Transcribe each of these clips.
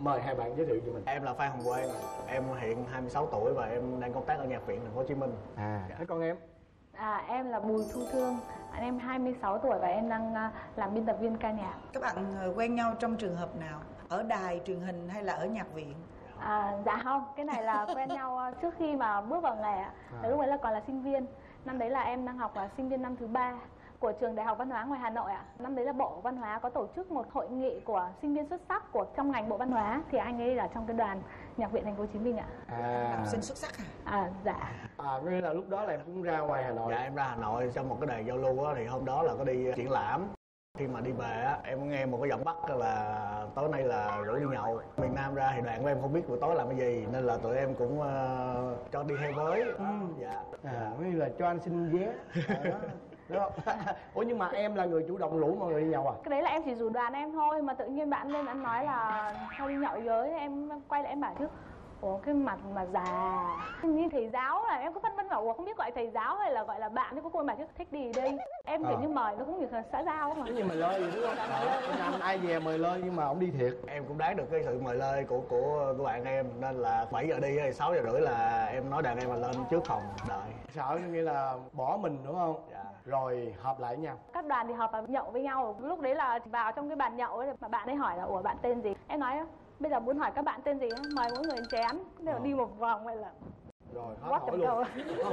Mời hai bạn giới thiệu cho mình. Em là Phan Hồng Quang, em hiện 26 tuổi và em đang công tác ở Nhạc viện Thành phố Hồ Chí Minh. Thế con em? Em là Bùi Thu Thương, em 26 tuổi và em đang làm biên tập viên ca nhạc. Các bạn quen nhau trong trường hợp nào? Ở đài truyền hình hay là ở nhạc viện? Dạ không, cái này là quen nhau trước khi mà bước vào nghề ạ. Lúc đấy là còn là sinh viên. Năm đấy là em đang học là sinh viên năm thứ 3 của trường Đại học Văn hóa ngoài Hà Nội ạ. Năm đấy là Bộ Văn hóa có tổ chức một hội nghị của sinh viên xuất sắc của trong ngành Bộ Văn hóa, thì anh ấy là trong cái đoàn Nhạc viện Thành phố Hồ Chí Minh ạ. Học sinh xuất sắc à? Dạ. Nghĩa là lúc đó là em cũng ra ngoài Hà Nội. Dạ em ra Hà Nội trong một cái đài giao lưu á, thì hôm đó là có đi triển lãm. Khi mà đi về á, em nghe một cái giọng Bắc là tối nay là rủ đi nhậu. Miền Nam ra thì đoạn của em không biết buổi tối làm cái gì, nên là tụi em cũng cho đi hay với. Dạ. Như là cho anh xin vé. Đúng không? Ủa nhưng mà em là người chủ động rủ mọi người đi nhậu à? Cái đấy là em chỉ rủ đoàn em thôi, mà tự nhiên bạn lên anh nói là thôi đi nhậu với. Em quay lại em bảo chứ ủa cái mặt mà già như thầy giáo, là em cứ phân vân bảo ủa không biết gọi thầy giáo hay là gọi là bạn, thì cuối cùng bảo chứ thích đi đây. Em kiểu như mời nó cũng như xã giao mà. Nhưng mà lơi gì đúng không? Anh ai về mời lơi nhưng mà ông đi thiệt. Em cũng đoán được cái sự mời lơi của bạn em, nên là 7 giờ đi hay 6 giờ rưỡi là em nói đàn em là lên trước phòng đợi. Sợ nghĩa là bỏ mình đúng không? Dạ. Rồi họp lại với nhau. Các đoàn thì họp và nhậu với nhau. Lúc đấy là vào trong cái bàn nhậu ấy, mà bạn ấy hỏi là ủa bạn tên gì? Em nói bây giờ muốn hỏi các bạn tên gì mời mỗi người chén, đều đi một vòng hay là rồi hết hỏi luôn.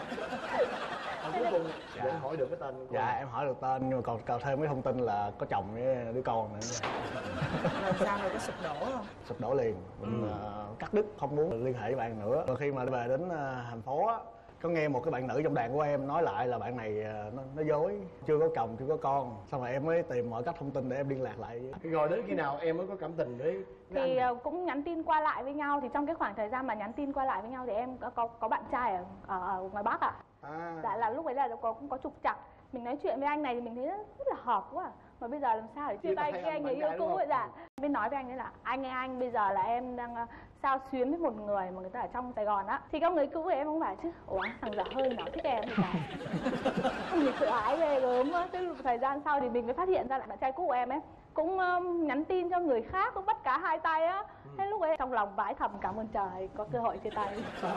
Cuối cùng em hỏi được cái tên của Dạ em hỏi được tên, nhưng mà còn thêm cái thông tin là có chồng với đứa con nữa. Rồi sao, rồi có sụp đổ không? Sụp đổ liền. Mình cắt đứt, không muốn liên hệ với bạn nữa. Rồi khi mà về đến thành phố á, có nghe một cái bạn nữ trong đoàn của em nói lại là bạn này nó dối, chưa có chồng chưa có con. Xong rồi em mới tìm mọi cách thông tin để em liên lạc lại. Rồi đến khi nào em mới có cảm tình với thì anh? Cũng nhắn tin qua lại với nhau. Thì trong cái khoảng thời gian mà nhắn tin qua lại với nhau thì em có bạn trai ở ngoài Bắc ạ. Dạ là lúc ấy là cũng có trục trặc. Mình nói chuyện với anh này thì mình thấy rất là hợp quá. Mà bây giờ làm sao để chia tay khi anh ấy yêu cũ vậy? Dạ. Mới nói với anh ấy là anh bây giờ là em đang sao xuyến với một người mà người ta ở trong Sài Gòn á. Thì các người cũ của em không phải chứ ủa thằng dở hơi nó thích em thì phải. Mình tự ái ghê gớm á. Tới thời gian sau thì mình mới phát hiện ra là bạn trai cũ của em ấy cũng nhắn tin cho người khác, cũng bắt cá hai tay á. Thế lúc ấy trong lòng vái thầm cảm ơn trời có cơ hội chia tay.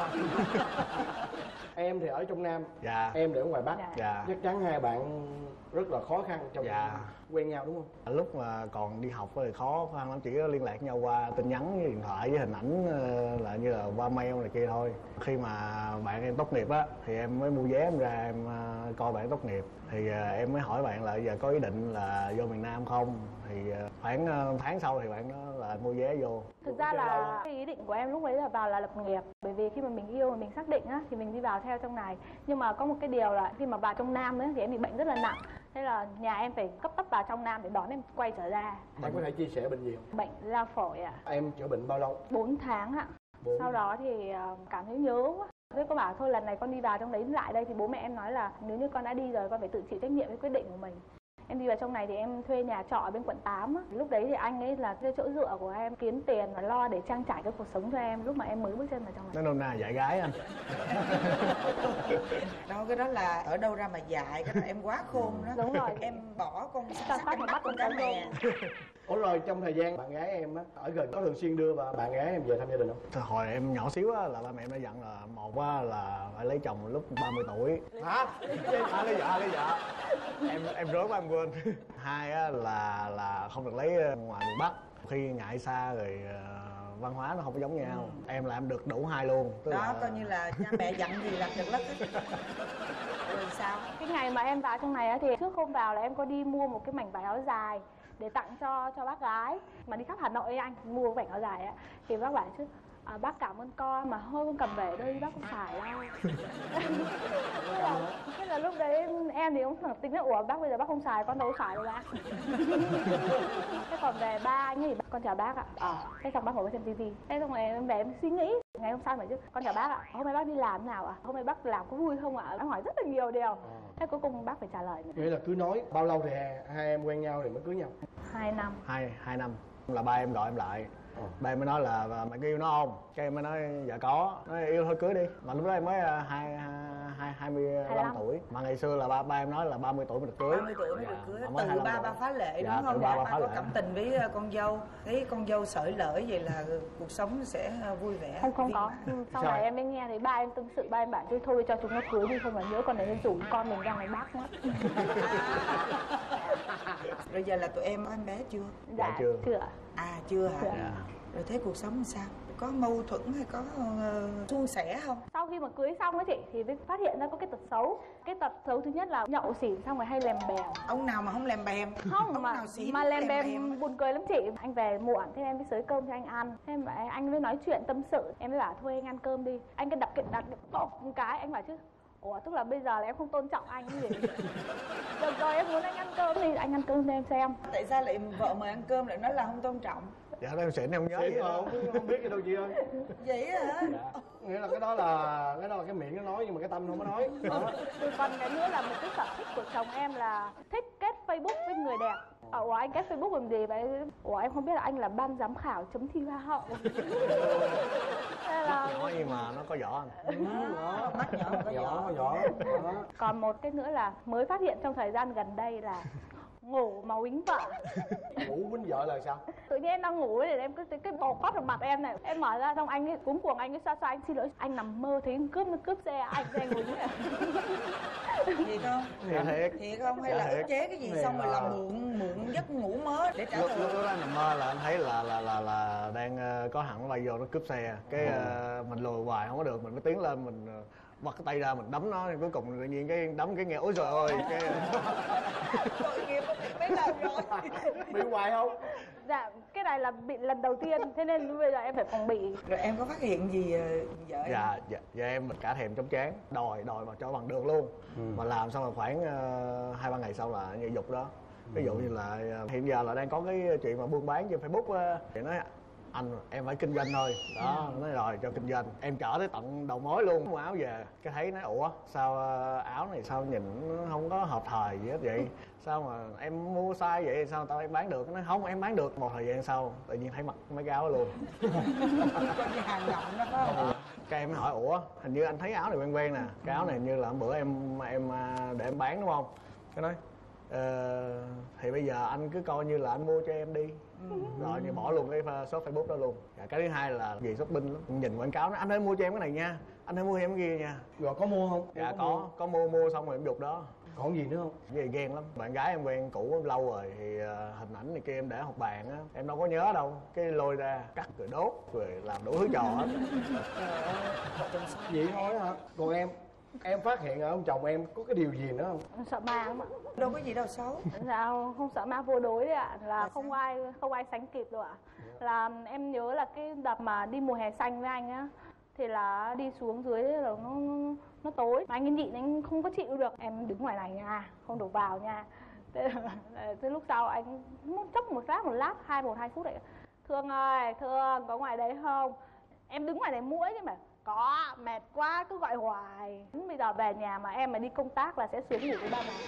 Em thì ở trong Nam. Dạ. Em để ở ngoài Bắc. Dạ. Chắc chắn hai bạn rất là khó khăn trong quen nhau đúng không? Lúc mà còn đi học thì khó khăn lắm, chỉ có liên lạc nhau qua tin nhắn với điện thoại với hình ảnh, là như là qua mail này kia thôi. Khi mà bạn em tốt nghiệp á thì em mới mua vé em ra em coi bạn tốt nghiệp. Thì em mới hỏi bạn là giờ có ý định là vô miền Nam không. Thì khoảng tháng sau thì bạn đó là mua vé vô. Thực ra là cái ý định của em lúc ấy là vào là lập nghiệp. Bởi vì khi mà mình yêu mà mình xác định á thì mình đi vào theo trong này. Nhưng mà có một cái điều là khi mà vào trong Nam ấy thì em bị bệnh rất là nặng. Thế là nhà em phải cấp tốc vào trong Nam để đón em quay trở ra. Em có thể chia sẻ bệnh gì không? Bệnh lao phổi ạ. Em chữa bệnh bao lâu? 4 tháng ạ. Sau đó thì cảm thấy nhớ quá. Thế cô bảo thôi lần này con đi vào trong đấy lại đây thì bố mẹ em nói là nếu như con đã đi rồi con phải tự chịu trách nhiệm với quyết định của mình. Em đi vào trong này thì em thuê nhà trọ ở bên quận 8 á. Lúc đấy thì anh ấy là cái chỗ dựa của em, kiếm tiền và lo để trang trải cái cuộc sống cho em lúc mà em mới bước chân vào trong này. Nó nôm na dạy gái anh. Đâu cái đó là ở đâu ra mà dạy, cái đó em quá khôn đó. Đúng rồi. Em bỏ con Sao sắc em bắt con cá mè. Ủa rồi trong thời gian bạn gái em á ở gần có thường xuyên đưa bạn gái em về thăm gia đình không? Hồi em nhỏ xíu á là ba mẹ em đã dặn là một á là phải lấy chồng lúc 30 tuổi. Hả? Lấy vợ. Em rớt quá em quên. Hai á là không được lấy ngoài miền Bắc, khi ngại xa rồi văn hóa nó không có giống nhau. Em là em được đủ hai luôn. Tức đó là... coi như là cha mẹ dặn gì làm được lắm. Rồi sao? Cái ngày mà em vào trong này á thì trước hôm vào là em có đi mua một cái mảnh vải áo dài để tặng cho bác gái mà đi khắp Hà Nội ấy anh, mua cái mảnh áo dài á thì bác bảo chứ bác cảm ơn con mà thôi con cầm về đây bác không xài đâu. Thế là lúc đấy em thì cũng tính là ủa bác bây giờ bác không xài con đâu có xài đâu bác. Thế còn về ba anh ấy con chào bác ạ. Thế xong bác ngồi xem tivi. Thế xong rồi em về em suy nghĩ ngày hôm sau phải chứ con chào bác ạ, hôm nay bác đi làm thế nào ạ, hôm nay bác làm có vui không ạ. Bác hỏi rất là nhiều điều. Thế cuối cùng bác phải trả lời. Nghĩa là cứ nói bao lâu thì hai em quen nhau thì mới cưới nhau? 2 năm. 2 năm là ba em gọi em lại Ba em mới nói là mày có yêu nó không? Cái em mới nói dạ có. Nói yêu thôi cưới đi. Mà lúc đó em mới 25 tuổi. Mà ngày xưa là ba em nói là 30 tuổi mới được cưới. 30 tuổi mới được cưới. Mới Từ ba phá lệ đúng không? Ba Ba phá có lệ. cảm tình với con dâu. Thấy con dâu sởi lởi vậy là cuộc sống sẽ vui vẻ. Không có. Sau này em mới nghe thấy ba em tâm sự, ba em bảo thôi cho chúng nó cưới đi, không phải nhớ con này rủ con mình ra ngoài Bắc nữa. Rồi giờ là tụi em có em bé chưa? Dạ chưa. Chưa hả? Dạ. Rồi thấy cuộc sống làm sao? Có mâu thuẫn hay có suôn sẻ không? Sau khi mà cưới xong á chị thì mới phát hiện ra có cái tật xấu. Cái tật xấu thứ nhất là nhậu xỉn xong rồi hay lèm bèm. Ông nào mà không lèm bèm? Không ông mà nào xỉn mà lèm bèm buồn cười lắm chị. Anh về muộn thế em mới xới cơm cho anh ăn. Thế mà anh mới nói chuyện tâm sự, em mới bảo thôi anh ăn cơm đi. Anh cứ đặt bọc một cái, anh bảo chứ ủa tức là bây giờ là em không tôn trọng anh cái gì. Được rồi em muốn anh ăn cơm thì anh ăn cơm cho em xem. Tại sao lại vợ mời ăn cơm lại nói là không tôn trọng? Dạ em xỉn em không nhớ gì không biết cái đâu chị ơi. Vậy hả? Nghĩa là cái đó là cái miệng nó nói nhưng mà cái tâm không có nói. Còn cái nữa là một cái sở thích của chồng em là thích kết Facebook với người đẹp. Ủa anh kết Facebook làm gì vậy? Ủa em không biết là anh là ban giám khảo chấm thi hoa hậu. Nhỏ nhưng mà nó có vỏ anh. Mắt nhỏ có Vỏ. Còn một cái nữa là mới phát hiện trong thời gian gần đây là ngủ mà quýnh vợ. Ngủ quýnh vợ là sao? Tự nhiên em đang ngủ ấy, để em cứ thấy cái bò quát vào mặt em này. Em mở ra xong anh ấy cuống cuồng, anh ấy xoa anh xin lỗi. Anh nằm mơ thấy cướp xe anh quýnh này. Thiệt không? Dạ thiệt. Thiệt không? Hay Dạ là thiệt. ức chế cái gì xong rồi làm mượn giấc ngủ mới để trả Lúc thù? đó nằm mơ là anh thấy là đang có thằng nó bay vô nó cướp xe. Cái mình lùi hoài không có được, mình mới tiến lên mình vặt cái tay ra mình đấm nó, cuối cùng tự nhiên cái đấm cái nghe ôi trời ơi cái Tội nghiệp mấy lần rồi. Bị hoài không? Dạ cái này là bị lần đầu tiên, thế nên bây giờ em phải phòng bị. Rồi em có phát hiện gì vợ em? dạ em mình cả thèm chóng chán đòi mà cho bằng được luôn. Mà làm xong rồi khoảng 2-3 ngày sau là như dục đó. Ví dụ như là hiện giờ là đang có cái chuyện mà buôn bán trên Facebook thì nói anh em phải kinh doanh thôi đó, nói rồi cho kinh doanh em chở tới tận đầu mối luôn, mua áo về cái thấy nói ủa sao áo này sao nhìn nó không có hợp thời gì hết vậy, sao mà em mua sai vậy, sao tao em bán được, nó nói không em bán được. Một thời gian sau tự nhiên thấy mặc mấy cái áo luôn. Có cái hàng rộng đó phải không? Cái em mới hỏi ủa hình như anh thấy áo này quen quen nè, cái áo này hình như là bữa em để em bán đúng không, cái nói thì bây giờ anh cứ coi như là anh mua cho em đi. Rồi như bỏ luôn cái shop Facebook đó luôn. Cái thứ hai là về shopping lắm, nhìn quảng cáo nói anh ơi mua cho em cái này nha, anh ơi mua cho em cái kia nha. Rồi có mua không? Dạ có mua xong rồi em giục đó. Còn gì nữa không? Về ghen lắm, bạn gái em quen cũ lâu rồi thì hình ảnh này kia em để học bàn á, em đâu có nhớ đâu, cái lôi ra cắt rồi đốt rồi làm đủ thứ trò hết. Vậy thôi hả? Còn em phát hiện ở ông chồng em có cái điều gì nữa không? Sợ ma không ạ? Đâu có gì đâu xấu. Dạ không sợ ma vô đối đấy ạ, là không ai sánh kịp đâu ạ. Là em nhớ là cái đợt mà đi mùa hè xanh với anh á, thì là đi xuống dưới là nó tối mà anh ấy nhịn, anh không có chịu được, em đứng ngoài này nha, không được vào nha. Thế lúc sau anh chốc một lát 2 phút đấy, Thương ơi Thương có ngoài đấy không, em đứng ngoài này mũi nhưng mà có, mệt quá cứ gọi hoài. Bây giờ về nhà mà em mà đi công tác là sẽ xuống ngủ với ba má.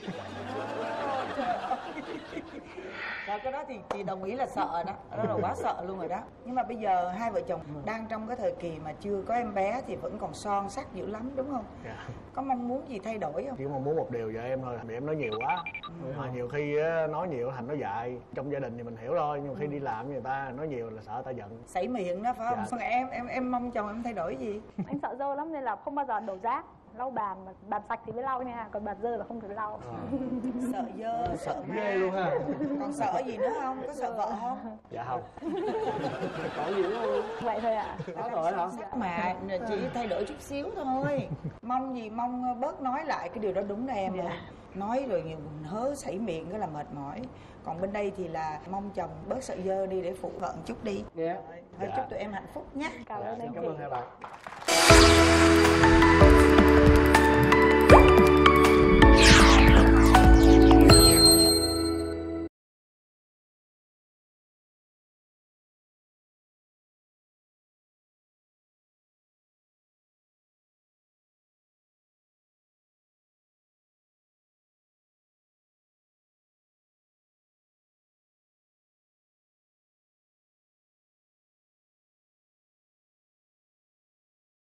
Rồi cái đó thì chị đồng ý là sợ đó, đó là quá sợ luôn rồi đó. Nhưng mà bây giờ hai vợ chồng đang trong cái thời kỳ mà chưa có em bé thì vẫn còn son sắc dữ lắm đúng không? Dạ. Có mong muốn gì thay đổi không? Chỉ mong muốn một điều vợ em thôi, vì em nói nhiều quá. Mà nhiều khi nói nhiều thành nói dại. Trong gia đình thì mình hiểu thôi, nhưng mà khi đi làm với người ta nói nhiều là sợ người ta giận. Sảy miệng đó phải không? Dạ. Sao em mong chồng em thay đổi gì? Anh sợ dơ lắm nên là không bao giờ đổ rác. Lau bàn, mà bàn sạch thì mới lau nha, còn bàn dơ là không thể lau. Sợ dơ, sợ Ghê luôn ha. Còn sợ gì nữa không? Có sợ vợ không? Dạ không. Còn gì nữa không? Vậy thôi ạ. Đó rồi hả? Mà chỉ thay đổi chút xíu thôi. Mong gì mong bớt nói lại cái điều đó đúng đó em ơi. Nói rồi nhiều hớ sảy miệng cái là mệt mỏi. Còn bên đây thì là mong chồng bớt sợ dơ đi để phụ vợ một chút đi. Dạ. Thôi chúc tụi em hạnh phúc nhé. Cảm ơn anh Cảm chị. ơn hai bạn.